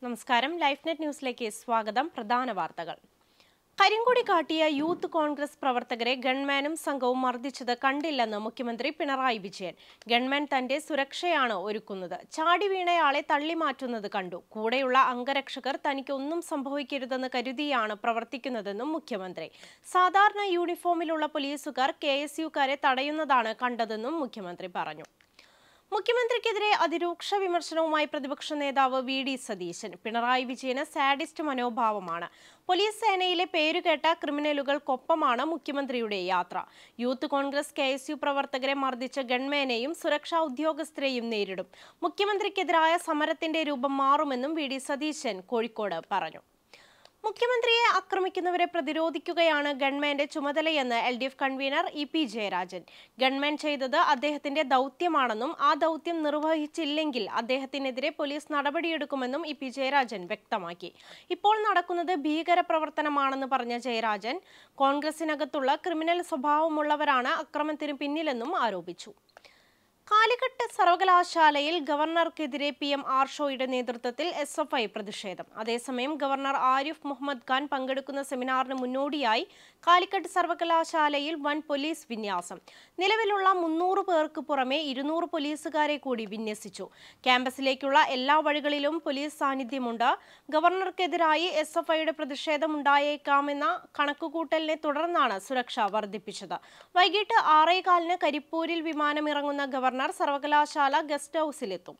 നമസ്കാരം. Life net ന്യൂസിലേക്ക് സ്വാഗതം. പ്രധാന വാർത്തകൾ. കരിങ്കൊടി കാട്ടിയ യൂത്ത് കോൺഗ്രസ് പ്രവർത്തകരെ ഗൺമാനും സംഘവും മർദ്ദിച്ചത് കണ്ടില്ലെന്ന് മുഖ്യമന്ത്രി പിണറായി വിജയൻ. ഗൺമാൻ തന്റെ സുരക്ഷയാണ് ഒരുക്കുന്നത്. ചാടി വീണയാളെ തള്ളിമാറ്റുന്നത് കണ്ടു. കൂടെയുള്ള അംഗരക്ഷകർ തനിക്ക് ഒന്നും സംഭവിക്കരുതെന്ന് കരുതിയാണ് പ്രവർത്തിക്കുന്നതെന്നും മുഖ്യമന്ത്രി. സാധാരണ യൂണിഫോമിലുള്ള പോലീസുകാർ KSUക്കാരെ തടയുന്നതാണ് കണ്ടതെന്നും മുഖ്യമന്ത്രി പറഞ്ഞു. മുഖ്യമന്ത്രിക്കെതിരെ അതിരൂക്ഷ വിമർശനവുമായി പ്രതിപക്ഷ നേതാവ് VD സതീശൻ. പിണറായി വിജയന് സാഡിസ്റ്റ് മനോഭാവമാണ്. പോലീസ് സേനയിലെ പേരുകേട്ട ക്രിമിനലുകൾക്കൊപ്പമാണ് മുഖ്യമന്ത്രിയുടെ യാത്ര. യൂത്ത് കോൺഗ്രസ് KSU പ്രവർത്തകരെ മർദ്ദിച്ച ഗൺമാനെയും സുരക്ഷാ ഉദ്യോഗസ്ഥരെയും നേരിടും. മുഖ്യമന്ത്രിക്കെതിരായ സമരത്തിന്റെ രൂപം മാറുമെന്നും VD സതീശൻ കോഴിക്കോട് പറഞ്ഞു. മുഖ്യമന്ത്രിയെ ആക്രമിക്കുന്നവരെ പ്രതിരോധിക്കുകയാണ് ഗൺമാന്റെ ചുമതലയെന്ന് LDF convener EP Jayarajan. Gunman ചെയ്തത് അദ്ദേഹത്തിന്റെ ദൗത്യമാണെന്നും ആ ദൗത്യം നിർവഹിച്ചില്ലെങ്കിൽ അദ്ദേഹത്തിനെതിരെ പോലീസ് നടപടിയെടുക്കുമെന്നും EP ജയരാജൻ വ്യക്തമാക്കി. ഇപ്പോൾ നടക്കുന്നത് ഭീകര പ്രവർത്തനമാണെന്ന് പറഞ്ഞ ജയരാജൻ കോൺഗ്രസിനകത്തുള്ള ക്രിമിനൽ സ്വഭാവമുള്ളവരാണ് അക്രമത്തിന് പിന്നിലെന്നും ആരോപിച്ചു. കാലിക്കറ്റ് സർവകലാശാലയിൽ ഗവർണർക്കെതിരെ PM ആർഷോയുടെ നേതൃത്വത്തിൽ SFI പ്രതിഷേധം. അതേസമയം ഗവർണർ ആരിഫ് മുഹമ്മദ് ഖാൻ പങ്കെടുക്കുന്ന സെമിനാറിന് മുന്നോടിയായി കാലിക്കറ്റ് സർവകലാശാലയിൽ വൻ പോലീസ് വിന്യാസം. നിലവിലുള്ള 300 പേർക്ക് പുറമെ 200 പോലീസുകാരെ കൂടി വിന്യസിച്ചു. ക്യാമ്പസിലേക്കുള്ള എല്ലാ വഴികളിലും പോലീസ് സാന്നിധ്യമുണ്ട്. ഗവർണർക്കെതിരായി SFIയുടെ പ്രതിഷേധമുണ്ടായേക്കാമെന്ന കണക്കുകൂട്ടലിനെ തുടർന്നാണ് സുരക്ഷ വർദ്ധിപ്പിച്ചത്. വൈകിട്ട് 6:15 കരിപ്പൂരിൽ വിമാനമിറങ്ങുന്ന ഗവർണർ സർവകലാശാല ഗസ്റ്റ് ഹൌസിലെത്തും.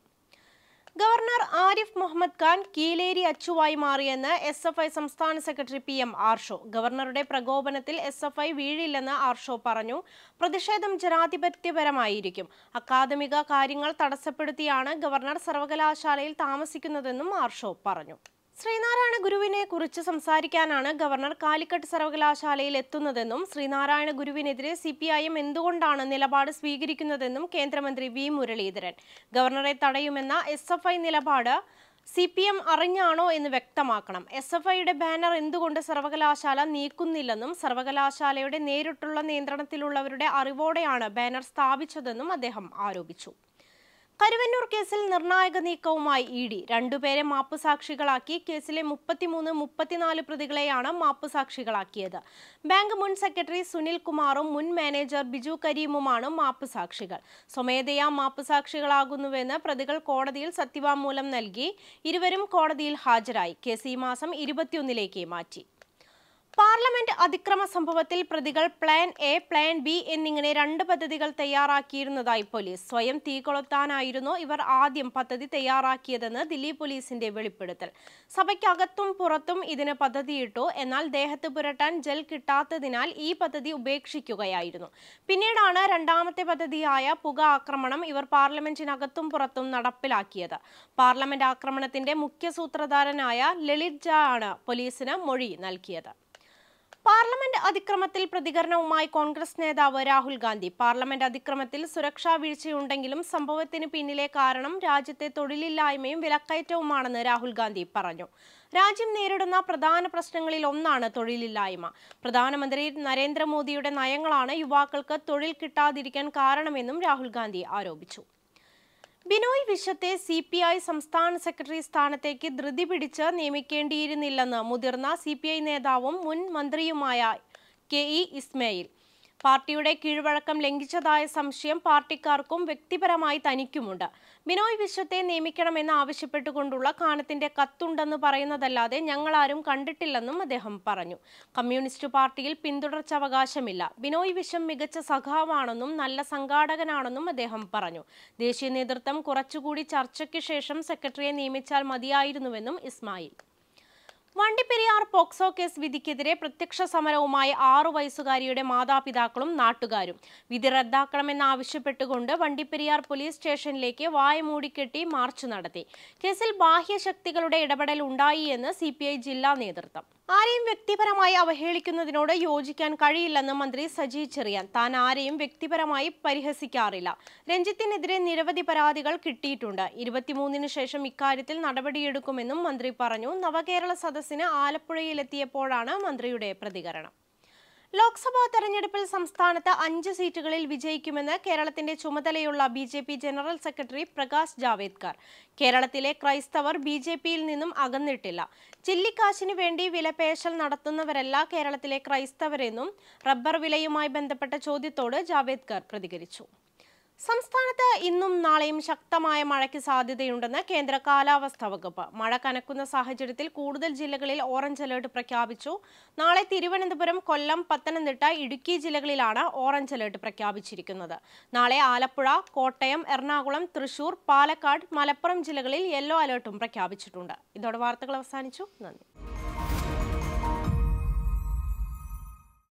ഗവർണർ ആരിഫ് മുഹമ്മദ് ഖാൻ കീലേരി അച്ചുവായി മാറിയെന്ന് SFI സംസ്ഥാന സെക്രട്ടറി PM ആർഷോ. ഗവർണറുടെ പ്രകോപനത്തിൽ SFI വീഴില്ലെന്ന് ആർഷോ പറഞ്ഞു. പ്രതിഷേധം ജനാധിപത്യപരമായിരിക്കും. അക്കാദമിക കാര്യങ്ങൾ തടസ്സപ്പെടുത്തിയാണ് ഗവർണർ സർവകലാശാലയിൽ താമസിക്കുന്നതെന്നും ആർഷോ പറഞ്ഞു. ശ്രീനാരായണ ഗുരുവിനെ കുറിച്ച് സംസാരിക്കാനാണ് ഗവർണർ കാലിക്കറ്റ് സർവകലാശാലയിൽ എത്തുന്നതെന്നും ശ്രീനാരായണ ഗുരുവിനെതിരെ CPIM എന്തുകൊണ്ടാണ് നിലപാട് സ്വീകരിക്കുന്നതെന്നും കേന്ദ്രമന്ത്രി V മുരളീധരൻ. ഗവർണറെ തടയുമെന്ന SFI നിലപാട് CPM അറിഞ്ഞാണോ എന്ന് വ്യക്തമാക്കണം. SFIയുടെ ബാനർ എന്തുകൊണ്ട് സർവകലാശാല നീക്കുന്നില്ലെന്നും സർവകലാശാലയുടെ നേരിട്ടുള്ള നിയന്ത്രണത്തിലുള്ളവരുടെ അറിവോടെയാണ് ബാനർ സ്ഥാപിച്ചതെന്നും അദ്ദേഹം ആരോപിച്ചു. കരുവന്നൂർ കേസിൽ നിർണായക നീക്കവുമായി ED. 2 പേരെ മാപ്പുസാക്ഷികളാക്കി. കേസിലെ 33, 34 പ്രതികളെയാണ് മാപ്പുസാക്ഷികളാക്കിയത്. ബാങ്ക് മുൻ സെക്രട്ടറി സുനിൽ കുമാറും മുൻ മാനേജർ ബിജു കരീമുമാണ് മാപ്പുസാക്ഷികൾ. സ്വമേധയാ മാപ്പുസാക്ഷികളാകുന്നുവെന്ന് പ്രതികൾ കോടതിയിൽ സത്യവാങ്മൂലം നൽകി. ഇരുവരും കോടതിയിൽ ഹാജരായി. കേസ് ഈ മാസം 21 മാറ്റി. പാർലമെന്റ് അതിക്രമ സംഭവത്തിൽ പ്രതികൾ പ്ലാൻ A, പ്ലാൻ B എന്നിങ്ങനെ 2 പദ്ധതികൾ തയ്യാറാക്കിയിരുന്നതായി പോലീസ്. സ്വയം തീ കൊളുത്താനായിരുന്നു ഇവർ ആദ്യം പദ്ധതി തയ്യാറാക്കിയതെന്ന് ദില്ലി പോലീസിന്റെ വെളിപ്പെടുത്തൽ. സഭയ്ക്കകത്തും പുറത്തും ഇതിന് പദ്ധതിയിട്ടു. എന്നാൽ ദേഹത്ത് പുരട്ടാൻ ജെൽ കിട്ടാത്തതിനാൽ ഈ പദ്ധതി ഉപേക്ഷിക്കുകയായിരുന്നു. പിന്നീടാണ് രണ്ടാമത്തെ പദ്ധതിയായ പുക ആക്രമണം ഇവർ പാർലമെന്റിനകത്തും പുറത്തും നടപ്പിലാക്കിയത്. പാർലമെന്റ് ആക്രമണത്തിന്റെ മുഖ്യ സൂത്രധാരനായ ലളിത് ജ ആണ് പോലീസിന് മൊഴി നൽകിയത്. പാർലമെന്റ് അതിക്രമത്തിൽ പ്രതികരണവുമായി കോൺഗ്രസ് നേതാവ് രാഹുൽ ഗാന്ധി. പാർലമെന്റ് അതിക്രമത്തിൽ സുരക്ഷാ വീഴ്ചയുണ്ടെങ്കിലും സംഭവത്തിന് പിന്നിലെ കാരണം രാജ്യത്തെ തൊഴിലില്ലായ്മയും വിലക്കയറ്റവുമാണെന്ന് രാഹുൽ ഗാന്ധി പറഞ്ഞു. രാജ്യം നേരിടുന്ന പ്രധാന പ്രശ്നങ്ങളിൽ ഒന്നാണ് തൊഴിലില്ലായ്മ. പ്രധാനമന്ത്രി നരേന്ദ്രമോദിയുടെ നയങ്ങളാണ് യുവാക്കൾക്ക് തൊഴിൽ കിട്ടാതിരിക്കാൻ കാരണമെന്നും രാഹുൽ ഗാന്ധി ആരോപിച്ചു. ബിനോയ് വിശ്വത്തെ CPI സംസ്ഥാന സെക്രട്ടറി സ്ഥാനത്തേക്ക് ധൃതി പിടിച്ച് നിയമിക്കേണ്ടിയിരുന്നില്ലെന്ന് മുതിർന്ന CPI നേതാവും മുൻ മന്ത്രിയുമായ KE ഇസ്മായിൽ. പാർട്ടിയുടെ കീഴ്വഴക്കം ലംഘിച്ചതായ സംശയം പാർട്ടിക്കാർക്കും വ്യക്തിപരമായി തനിക്കുമുണ്ട്. ബിനോയ് വിശ്വത്തെ നിയമിക്കണമെന്ന് ആവശ്യപ്പെട്ടുകൊണ്ടുള്ള കാനത്തിന്റെ കത്തുണ്ടെന്ന് പറയുന്നതല്ലാതെ ഞങ്ങളാരും കണ്ടിട്ടില്ലെന്നും അദ്ദേഹം പറഞ്ഞു. കമ്മ്യൂണിസ്റ്റ് പാർട്ടിയിൽ പിന്തുടർച്ചാവകാശമില്ല. ബിനോയ് വിശ്വം മികച്ച സഖാവാണെന്നും നല്ല സംഘാടകനാണെന്നും അദ്ദേഹം പറഞ്ഞു. ദേശീയ നേതൃത്വം കുറച്ചുകൂടി ചർച്ചയ്ക്ക് ശേഷം സെക്രട്ടറിയെ നിയമിച്ചാൽ മതിയായിരുന്നുവെന്നും ഇസ്മായിൽ. വണ്ടിപ്പെരിയാർ പോക്സോ കേസ് വിധിക്കെതിരെ പ്രത്യക്ഷ സമരവുമായി 6 വയസ്സുകാരിയുടെ മാതാപിതാക്കളും നാട്ടുകാരും. വിധി റദ്ദാക്കണമെന്നാവശ്യപ്പെട്ടുകൊണ്ട് വണ്ടിപ്പെരിയാർ പോലീസ് സ്റ്റേഷനിലേക്ക് വായ മൂടിക്കെട്ടി മാർച്ച് നടത്തി. കേസിൽ ബാഹ്യശക്തികളുടെ ഇടപെടൽ ഉണ്ടായി എന്ന് CPI ജില്ലാ നേതൃത്വം. ആരെയും വ്യക്തിപരമായി അവഹേളിക്കുന്നതിനോട് യോജിക്കാൻ കഴിയില്ലെന്ന് മന്ത്രി സജി ചെറിയാൻ. താൻ ആരെയും വ്യക്തിപരമായി പരിഹസിക്കാറില്ല. രഞ്ജിത്തിനെതിരെ നിരവധി പരാതികൾ കിട്ടിയിട്ടുണ്ട്. 23-ന് ശേഷം ഇക്കാര്യത്തിൽ നടപടിയെടുക്കുമെന്നും മന്ത്രി പറഞ്ഞു. നവകേരള സദസ്സിന് ആലപ്പുഴയിലെത്തിയപ്പോഴാണ് മന്ത്രിയുടെ പ്രതികരണം. ലോക്സഭാ തെരഞ്ഞെടുപ്പിൽ സംസ്ഥാനത്ത് 5 സീറ്റുകളിൽ വിജയിക്കുമെന്ന് കേരളത്തിന്റെ ചുമതലയുള്ള BJP. General secretary Prakash Javadekar. കേരളത്തിലെ ക്രൈസ്തവർ ബി.ജെ.പിയിൽ നിന്നും അകന്നിട്ടില്ല. ചില്ലിക്കാശിനു വേണ്ടി വിലപേശൽ നടത്തുന്നവരല്ല കേരളത്തിലെ ക്രൈസ്തവരെന്നും റബ്ബർ വിലയുമായി ബന്ധപ്പെട്ട ചോദ്യത്തോട് ജാവേദ്കർ പ്രതികരിച്ചു. സംസ്ഥാനത്ത് ഇന്നും നാളെയും ശക്തമായ മഴയ്ക്ക് സാധ്യതയുണ്ടെന്ന് കേന്ദ്ര കാലാവസ്ഥാ വകുപ്പ്. മഴ കനക്കുന്ന സാഹചര്യത്തിൽ കൂടുതൽ ജില്ലകളിൽ ഓറഞ്ച് അലർട്ട് പ്രഖ്യാപിച്ചു. നാളെ തിരുവനന്തപുരം, കൊല്ലം, പത്തനംതിട്ട, ഇടുക്കി ജില്ലകളിലാണ് ഓറഞ്ച് അലർട്ട് പ്രഖ്യാപിച്ചിരിക്കുന്നത്. നാളെ ആലപ്പുഴ, കോട്ടയം, എറണാകുളം, തൃശൂർ, പാലക്കാട്, മലപ്പുറം ജില്ലകളിൽ യെല്ലോ അലർട്ടും പ്രഖ്യാപിച്ചിട്ടുണ്ട്. ഇതോടെ വാർത്തകൾ അവസാനിച്ചു. നന്ദി.